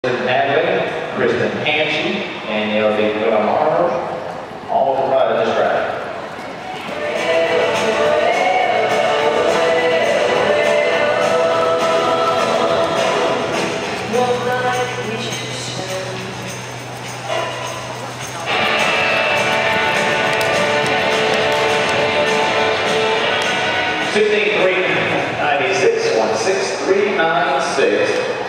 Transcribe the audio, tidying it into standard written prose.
Kristen Hansey, and they'll be put on ours, all to ride in this ride. $16,396, 16396.